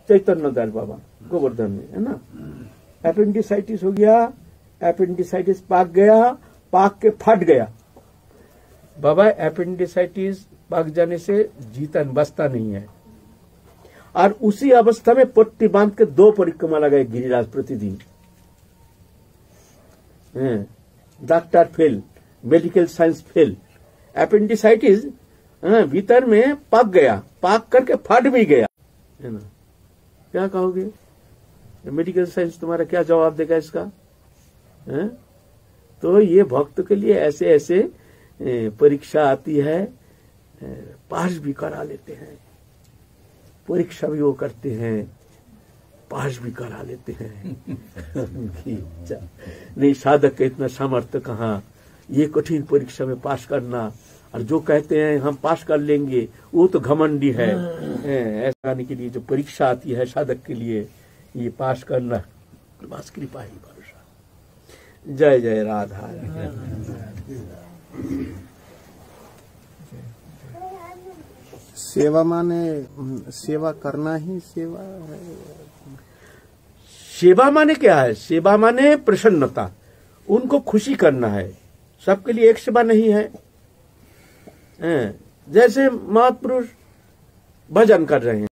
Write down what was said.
चैतन्य दास बाबा गोवर्धन में, है ना। एपेंडिसाइटिस हो गया, एपेंडिसाइटिस पाक गया, पाक के फट गया। बाबा एपेंडिसाइटिस पाक जाने से जीतन बचता नहीं है। और उसी अवस्था में पट्टी बांध के 2 परिक्रमा लगाए गिरिराज प्रतिदिन। Doctor fail, medical science fail. Appendicitis भीतर में पक गया, पाक करके फट भी गया, है ना। क्या कहोगे? मेडिकल साइंस तुम्हारा क्या जवाब देगा इसका? तो ये भक्त के लिए ऐसे ऐसे परीक्षा आती है, पास भी करा लेते हैं, परीक्षा भी वो करते हैं, पास भी करा लेते हैं। नहीं, साधक का इतना सामर्थ्य कहाँ, ये कठिन परीक्षा में पास करना। और जो कहते हैं हम पास कर लेंगे वो तो घमंडी है। ऐसा आने के लिए जो परीक्षा आती है साधक के लिए, ये पास करना बस कृपा ही भरोसा। जय जय राधा। सेवा माने सेवा करना ही सेवा है। सेवा माने क्या है? सेवा माने प्रसन्नता, उनको खुशी करना है। सबके लिए एक सेवा नहीं है। जैसे महापुरुष भजन कर रहे हैं,